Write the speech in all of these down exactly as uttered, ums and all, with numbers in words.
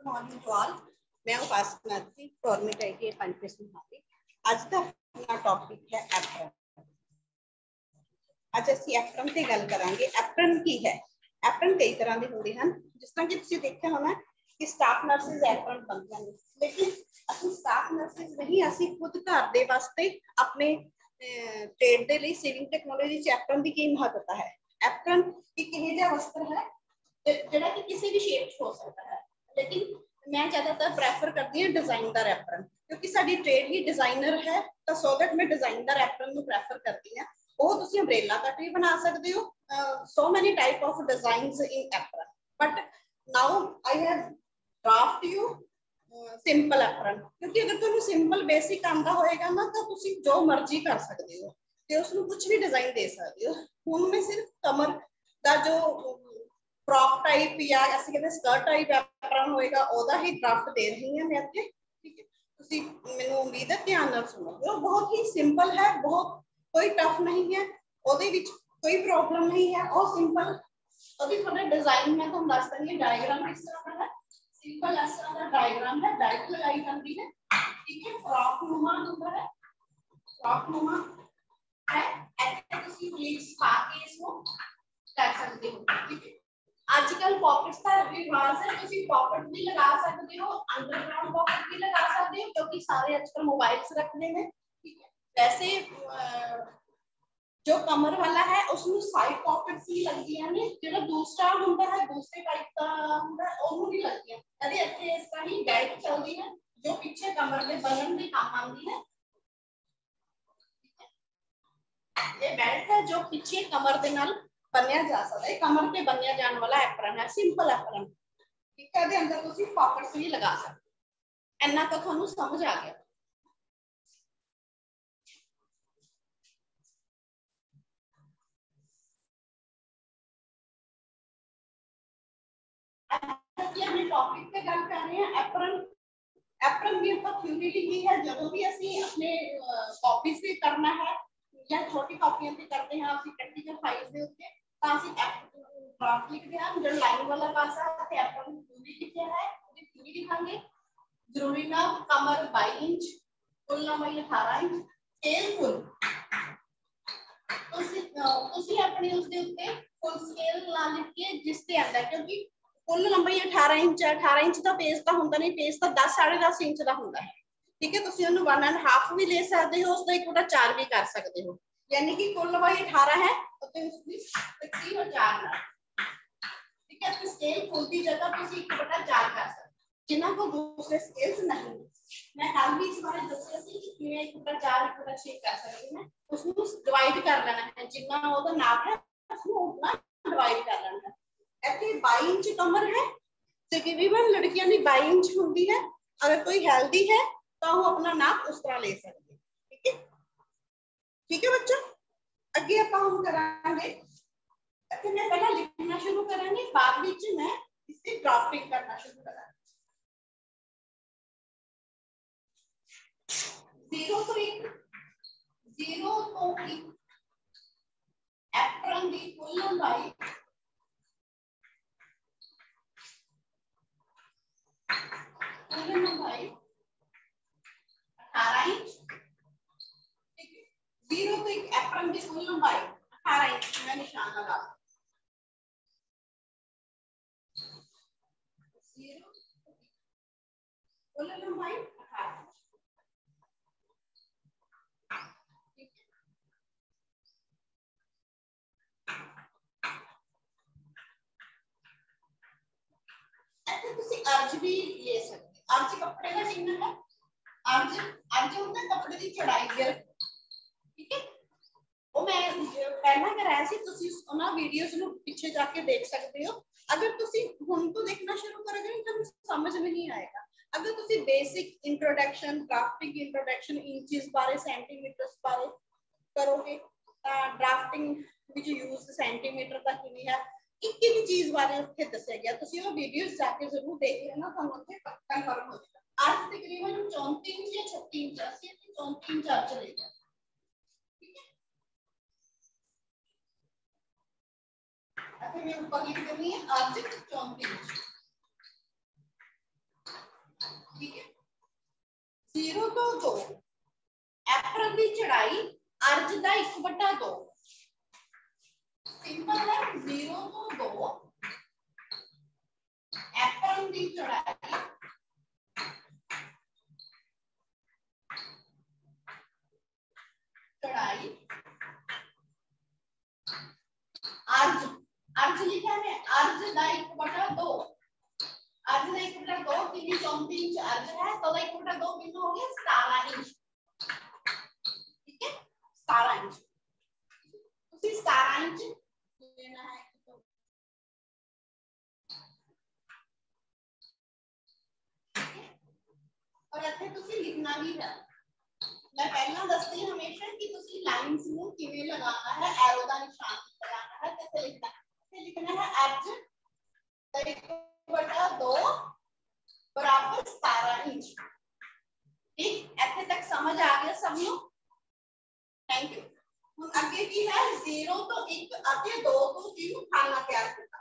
Good morning to all. मैं Upasana ji government I T पंचेस मुहाली। ਅੱਜ ਦਾ ਆਪਣਾ ਟੌਪਿਕ ਹੈ ਐਪਰਨ। ਅੱਜ ਅਸੀਂ ਐਪਰਨ ਤੇ ਗੱਲ ਕਰਾਂਗੇ। ਐਪਰਨ ਕੀ ਹੈ? ਐਪਰਨ ਕਈ ਤਰ੍ਹਾਂ ਦੇ ਹੁੰਦੇ ਹਨ, ਜਿਸ ਤਰ੍ਹਾਂ ਕਿ ਤੁਸੀਂ ਦੇਖਿਆ ਹੋਣਾ ਕਿ ਸਟਾਫ ਨਰਸਿਸ ਐਪਰਨ ਪਾਉਂਦੀਆਂ ਨੇ, ਲੇਕਿਨ ਅਸੀਂ ਸਟਾਫ ਨਰਸਿਸ ਨਹੀਂ, ਅਸੀਂ ਖੁਦ ਘਰ ਦੇ ਵਾਸਤੇ ਆਪਣੇ ਟ੍ਰੇਡ ਦੇ ਲਈ ਸੇਵਿੰਗ ਟੈਕਨੋਲੋਜੀ ਚ ਐਪਰਨ ਦੀ ਕੀ ਮਹੱਤਤਾ ਹੈ। ਐਪਰਨ ਇੱਕ ਇਹੋ ਜਿਹਾ ਵਸਤਰ ਹੈ ਜਿਹੜਾ ਕਿ ਕਿਸੇ ਵੀ ਸ਼ੇਪ ਚ ਹੋ ਸਕਦਾ ਹੈ, ਲੇਕਿन मैं ज्यादातर प्रेफर करती हूँ डिजाइनदार एप्रन, क्योंकि साडी ट्रेड ही डिजाइनर है, तो सो दैट मैं डिजाइनदार एप्रन ਨੂੰ प्रेफर करती हूँ। ਉਹ ਤੁਸੀਂ ਅੰਬ੍ਰੇਲਾ ਕੱਟ ਵੀ ਬਣਾ ਸਕਦੇ ਹੋ, so many type of designs in apron, but now I have draft you simple apron, ਕਿਉਂਕਿ ਅਗਰ ਤੁਹਾਨੂੰ ਸਿੰਪਲ ਬੇਸਿਕ ਆਂਦਾ ਹੋਏਗਾ ਨਾ ਤਾਂ ਤੁਸੀਂ ਜੋ ਮਰਜ਼ੀ ਕਰ ਸਕਦੇ ਹੋ ਤੇ ਉਸ ਨੂੰ ਕੁਝ ਵੀ ਡਿਜ਼ਾਈਨ ਦੇ ਸਕਦੇ ਹੋ। ਹੁਣ ਮੈਂ ਸਿਰਫ ਕਮਰ ਦਾ ਜੋ फ्रॉक टाइप या ऐसे कहते स्कर्ट टाइप एप्रन होएगा ओदा ही ड्राफ्ट दे रही हैं मैं आपके, ठीक है। ਤੁਸੀਂ ਮੈਨੂੰ ਉਮੀਦ ਹੈ ਧਿਆਨ ਨਾਲ ਸੁਣੋਗੇ। ਉਹ ਬਹੁਤ ਹੀ ਸਿੰਪਲ ਹੈ, ਬਹੁਤ ਕੋਈ ਟਫ ਨਹੀਂ ਹੈ, ਉਹਦੇ ਵਿੱਚ ਕੋਈ ਪ੍ਰੋਬਲਮ ਨਹੀਂ ਹੈ। ਉਹ ਸਿੰਪਲ ਉਹਦੀ ਥੋੜਾ ਡਿਜ਼ਾਈਨ ਮੈਂ ਤੁਹਾਨੂੰ ਦੱਸ ਦਿੰਦੀ ਹਾਂ। ਡਾਇਗਰਾਮ ਕਿਸ ਤਰ੍ਹਾਂ ਦਾ ਹੈ, ਸਿੰਪਲ ਇਸ ਤਰ੍ਹਾਂ ਦਾ ਡਾਇਗਰਾਮ ਹੈ, ਡਾਇਟ ਲਗਾਈ ਜਾਂਦੀ ਹੈ, ਠੀਕ ਹੈ। फ्रॉक नुमा ਹੁੰਦਾ ਹੈ, फ्रॉक नुमा ਹੈ। ਇੱਥੇ ਤੁਸੀਂ ਪਲੀਟਸ ਪਾ ਕੇ इसको कर सकते हो, ठीक है। आजकल पॉकेट्स का रिवाज है, ਤੁਸੀਂ पॉकेट भी लगा सकते हो, अंडरग्राउंड पॉकेट भी लगा सकते हो, क्योंकि सारे आजकल मोबाइल्स रखने में, ठीक है। वैसे जो कमर वाला है उसमें साइड पॉकेट्स ही लगदियां ने, ਜਿਹੜਾ दूसरा ਹੁੰਦਾ है दूसरे टाइप का ਹੁੰਦਾ है ਉਹਨੂੰ ਨਹੀਂ ਲੱਗਦੀਆਂ। ਅਰੇ ਇੱਥੇ ਇਸ ਤਰ੍ਹਾਂ ਹੀ ਬੈਲਟ ਚੱਲਦੀ ਹੈ ਜੋ ਪਿੱਛੇ ਕਮਰ ਦੇ ਬੰਨਣ ਦੇ ਕੰਮ ਆਉਂਦੀ ਹੈ। ਇਹ ਬੈਲਟ ਹੈ ਜੋ ਪਿੱਛੇ ਕਮਰ ਦੇ ਨਾਲ बनया जा सकता है, कमर पे बनया जाने वाला एप्रन है, सिंपल एप्रन, ठीक है। अंदर तुसी पॉकेट्स भी लगा सकते। इन्ना तो थानू समझ आ गया। अपने टॉपिक पे गल कर रहे हैं एप्रन। एप्रन भी तो थ्योरी लिखी है, जब भी असि अपने कॉपीज पे करना है या छोटी कॉपियां पे करते हैं असि प्रैक्टिकल फाइल्स दे उत्ते ਤਾਂ ਅਸੀਂ ड्राफ्ट लिखते हैं। जो लाइन वाला पासा है एप्रन थ्योरी लिखिया है, ਉਹਦੀ ਥਿਊਰੀ ਲਿਖਾਂਗੇ। ਜ਼ਰੂਰੀ ਨਾ ਕਮਰ बाईस इंच, ਕੁੱਲ ਲੰਬਾਈ अठारह इंच, ਸਕੇਲ ਫੁੱਲ ਤੁਸੀਂ ਤੁਸੀਂ ਆਪਣੀ ਉਸ ਦੇ ਉੱਤੇ ਫੁੱਲ ਸਕੇਲ ਲਾ ਲਿਖ ਕੇ ਜਿਸ ਤੇ ਆਂਦਾ, ਕਿਉਂਕਿ ਕੁੱਲ ਲੰਬਾਈ अठारह इंच अठारह इंच ਦਾ ਪੇਜ ਤਾਂ ਹੁੰਦਾ ਨਹੀਂ, ਪੇਜ ਤਾਂ दस साढ़े दस इंच ਦਾ ਹੁੰਦਾ ਹੈ, ठीक है। ਤੁਸੀਂ ਉਹਨੂੰ वन एंड हाफ भी ले सकते हो, ਉਸ ਦਾ ਇੱਕ बटा चार भी कर सकते हो, यानी कि कुल लंबाई अठारह है तो उसकी तीन और चार ना, ठीक है। स्केल फुल की जगह तुसी एक बटा चार कर सकते, जिन्हां को दूसरे स्केल्स नहीं। मैं कल भी इस बारे दस्सिया सी कि किवें एक बटा चार एक बटा छह कर सकते हैं। उसको डिवाइड कर लेना है, जिन्ना ओदा नाप है उसको उतना डिवाइड कर लेना है। ऐसे बाईस इंच कमर है, तकरीबन लड़कियां दी बाईस इंच होती है। अगर कोई हेल्दी है तो वो अपना नाप उस तरह ले सकती है, ठीक है, ठीक है बच्चों। अगे आप हम करांगे, मैं पहला लिखना शुरू करेंगे, बाद विच मैं इससे ड्राफ्टिंग करना शुरू करा। जीरो तो एक जीरो तो एक एप्रन दी कुल लंबाई कुल लंबाई अठारह इंच, ठीक है। जीरो तो एक एप्रन दी कुल लंबाई अठारह इंच, मैं निशान लगा जीरो कुल लंबाई अठारह। अर्ज भी ले सकते, अर्ज कपड़े का चिन्ह है, अर्ज अर्ज होता है कपड़े की चढ़ाई गिर, ठीक है। वो मैं पहला कराया सी, तुसी उना वीडियोस नु पीछे जाके देख सकते हो। अगर तुसी हुन तो देखना शुरू करोगे तो समझ में नहीं आएगा। अगर तुसी basic introduction, drafting introduction, inches बारे, सेंटीमीटर्स बारे करोगे, ड्राफ्टिंग विच यूज सेंटीमीटर का किनी है, एक एक चीज बारे उत्थे दस्या गया। तुसी वो वीडियोस जाके जरूर देख लेना, ਤੁਹਾਨੂੰ ਉੱਥੇ ਕਨਫਰਮ ਹੋ ਜਾਏਗਾ। आज तकरीबन चौंतीस इंच या छत्तीस इंच अस्सी चौंतीस इंच आज चलेगा, ठीक है। अच्छा मैं ऊपर लिख देनी है आज चौंतीस इंच, जीरो तो दो एप्रन की चढ़ाई अर्ज का एक बटा दो सिंपल है। जीरो तो दो एप्रन की चढ़ाई चढ़ाई अर्ज अर्ज लिखा है अर्ज का एक बटा दो अर्ज का एक बटा दो तीन चौंतीस इंच अर्ज है तो एक बटा दो कितना हो गया सतारह इंच। ठीक है सतारह इंच उसी सतारह इंच लेना है और ਇੱਥੇ ਤੁਸੀਂ लिखना भी है। मैं पहला दसती हमेशा कि तुसी लाइंस ਨੂੰ ਕਿਵੇਂ ਲਗਾਉਣਾ है एरो का निशान लगाना है कैसे लिखना है लिखना है अर्ज एक बटा दो बराबर सतारह इंच। ठीक ਇੱਥੇ तक समझ आ गया सबको थैंक यू। ਹੁਣ ਅੱਗੇ ਕੀ ਹੈ जीरो ਤੋਂ एक ਅਤੇ दो ਤੋਂ तीन ਖਾਨਾ ਤਿਆਰ ਕੀਤਾ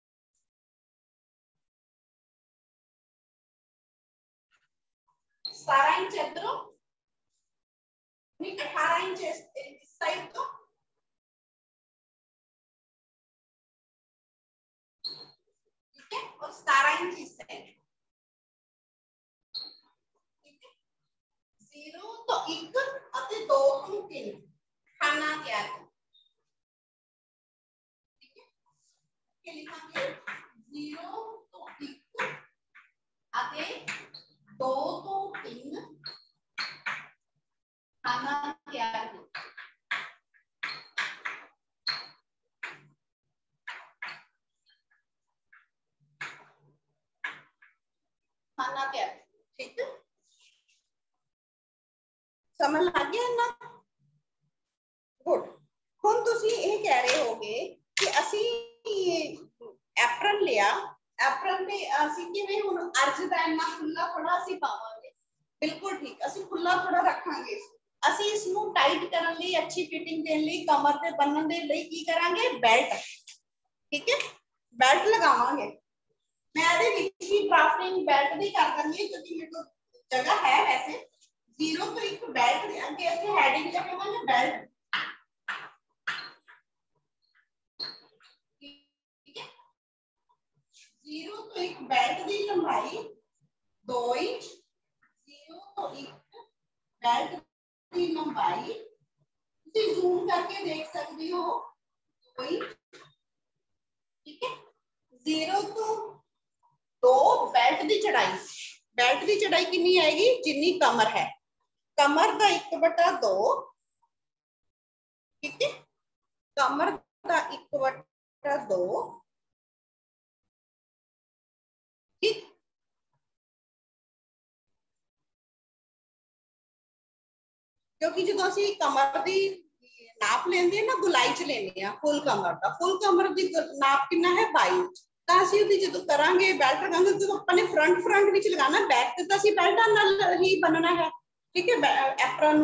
सतारह इंच इधरों अठारह इंच इस साइड तो ठीक है और सतारह इंच इस साइड। ठीक है जीरो तो एक अते दो तो तीन खाना तैयार कर। ठीक है क्या लिखांगे जीरो तो एक अते दो तो तीन खाना तैयार कर। खाना तैयार ठीक है समझ लग गया ना गुड। हुण तुसी ये कह रहे होगे कि असी एप्रन लिया एप्रन पे असी किवें हुण अर्ज दा इन्ना खुला थोड़ा असी पावांगे बिल्कुल ठीक असी खुला थोड़ा रखांगे असी इसनू टाइट करन लई अच्छी फिटिंग देन लई कमर ते बन्नन दे लई की करांगे बेल्ट। ठीक है बेल्ट लगावांगे मैं आदे विच ही ड्राफ्टिंग बेल्ट दी कर दूंगी क्योंकि मेरे को जगह है वैसे जीरो तो एक बेल्ट दे आगे ऐसे हेडिंग लगावांगे बेल्ट। ठीक है जीरो तो एक बेल्ट दी लंबाई दो इंच जीरो तो एक बेल्ट दी लंबाई तुसी जूम करके देख सकते हो दो इंच। ठीक है जीरो तो दो बेल्ट दी चढ़ाई बेल्ट दी चढ़ाई कितनी आएगी जितनी कमर है कमर का एक बटा दो। ठीक है कमर का एक बटा दो। ठीक क्योंकि जो असी कमर की नाप लेंगे ना गुलाई च लेने फुल कमर का फुल कमर की नाप कितना है बाई तो असं जो करा बेल्ट रखांगे जो अपने फ्रंट फ्रंट में लगाना बैक तो असं बेल्टा ही बनना है। ठीक है एप्रन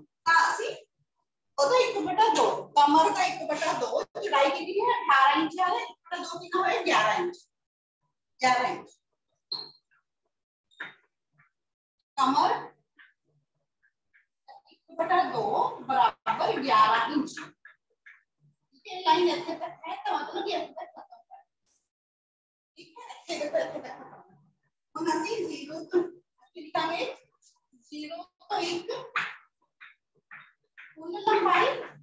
एक बटा दो कमर का एक बटा दो चौड़ाई कितनी है अठारह इंच है एक बटा दो कितना है ग्यारह इंच ग्यारह इंच कमर एक बटा दो बराबर ग्यारह इंच। ठीक है लाइन ऐसे तक है तो मतलब ये ऐसे तक खत्म कर। ठीक है ऐसे तक ऐसे तक खत्म हम अभी जीरो तो लिखांगे जीरो तो एक कुल लंबाई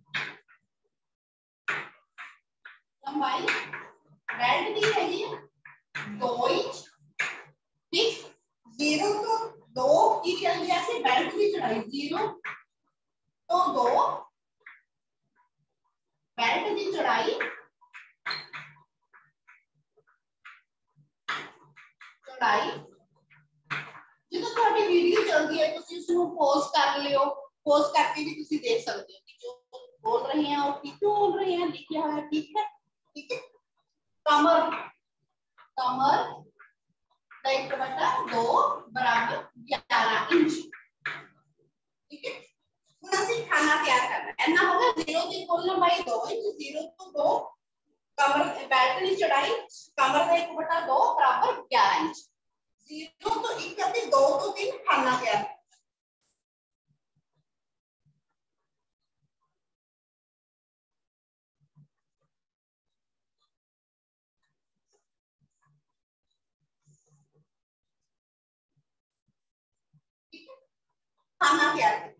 लंबाई बेल्ट दी है दो इंच। ठीक जीरो तो दो की चल गया से बेल्ट की चढ़ाई जीरो तो दो बेल्ट की चढ़ाई चढ़ाई जो थोड़ी वीडियो चलती है तुसी उसको पॉज कर लियो पॉज करके भी तुसी देख सकते हो कि जो बोल रहे हैं और ठीक बोल रहे हैं लिखा हुआ है। ठीक है ठीक है कमर कमर का एक बटा दो बराबर ग्यारह इंच। ठीक है हम असी खाना तैयार करना है ना होगा जीरो की कुल लंबाई दो इंच जीरो तो दो कमर बेल्ट की चढ़ाई कमर का एक बटा दो बराबर ग्यारह इंच जीरो तो एक करके दो तो तीन खाना तैयार खाना तैयार कर।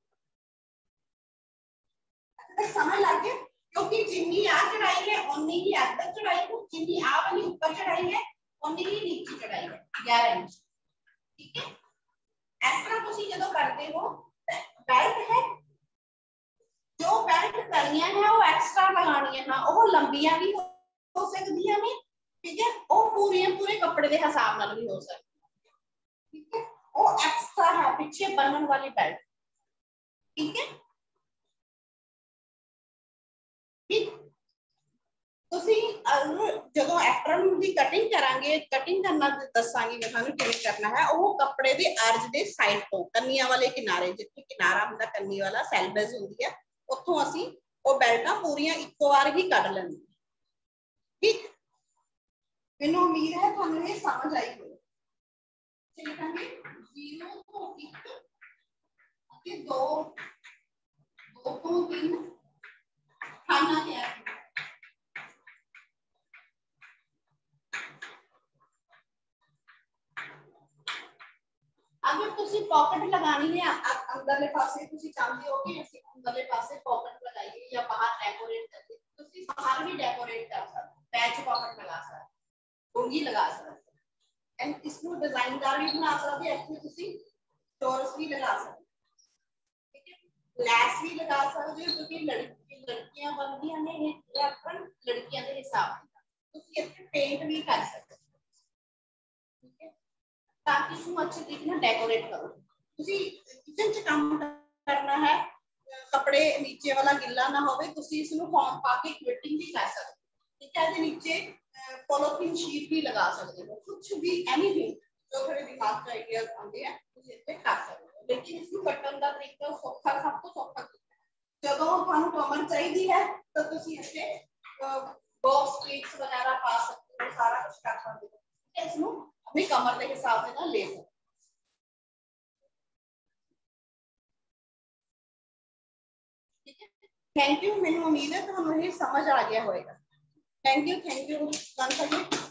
समझ लग गया, क्योंकि जिन्नी आ चढ़ाई है उन्नी ही अंदर चढ़ाई है, जिन्नी आ वाली ऊपर चढ़ाई है उन्नी ही नीचे चढ़ाई है, ग्यारह इंच। ठीक है, इस तरह तुसी जदों करते हो बेल्ट है, जो बेल्ट करनियां है वो एक्स्ट्रा लगानियां है, वो लंबियां भी हो सकदियां ने, ठीक है, वो पूरे पूरे कपड़े के हिसाब नाल भी हो सकती है, ठीक है, वो एक्स्ट्रा है पीछे बनने वाली बेल्ट। ठीक है, ठीक, जो एप्रन की कटिंग करांगे, कटिंग करना दसांगी मैं थानू किवें करना है। वो कपड़े दे अर्ज दे साइड तो कन्नियां वाले किनारे, जिथे किनारा हुंदा कन्नी वाला सैलबेज हुंदी है, उत्थों असीं वो बेल्टां पूरियां इक्को बार ही कढ लैंदे। ठीक, मैनूं उम्मीद है थानू ये समझ आई होगी। लिखांगे जीरो तो एक अते दो, दो तो तीन खाना तैयार। अगर तुसी पॉकेट लगानी है अंदरले पासे, तुसी चाहते हो कि ਅਸੀਂ अंदरले पासे पॉकेट लगाइए या बाहर डेकोरेट करिए, तुसी बाहर भी डेकोरेट कर सकते हो, पैच पॉकेट लगा सकते हो, डोंगी लगा सकते हो, एंड इसको डिजाइनदार भी बना सकते हो, इसमें तुसी टॉर्स भी लगा सकते हो, ठीक है, लैस भी लगा सकते हो, क्योंकि लड़की लड़कियां बनदियां ने ये अपन लड़कियां के हिसाब से तुसी इसमें पेंट भी कर सकते हो, ठीक है, ताकि इसको अच्छे तरीके से डेकोरेट करो। तुसी किचन च काम करना है, कपड़े नीचे वाला गिल्ला ना होवे, तुसी इसनु फॉर्म पा के क्विटिंग भी कर सकते हो, ठीक है, ते नीचे पॉलीथीन शीट भी लगा सकते हो, कुछ भी एनीथिंग जो थोड़े दिमाग च आइडियाज आंदे हैं तुसी इत्ते कर सकते हो। लेकिन इसको कटन दा तरीका सौखा, सब तो सौखा तरीका जदों थानू कमर चाहिदी है तो तुसी इत्ते बॉक्स प्लेट्स वगैरह पा सकते हो, सारा कुछ कर सकते हो, ठीक है, इसनु अपनी कमर के हिसाब से ना ले सकते। ठीक है, थैंक यू, मैंने उम्मीद है तुहानू ये समझ आ गया होगा। Thank you, thank you once again.